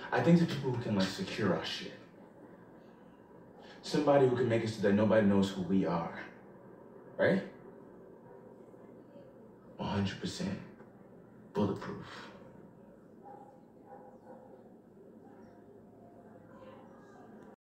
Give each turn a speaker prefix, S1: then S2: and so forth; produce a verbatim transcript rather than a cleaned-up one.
S1: I think the people who can like secure our shit. Somebody who can make it so that nobody knows who we are, right? one hundred percent bulletproof.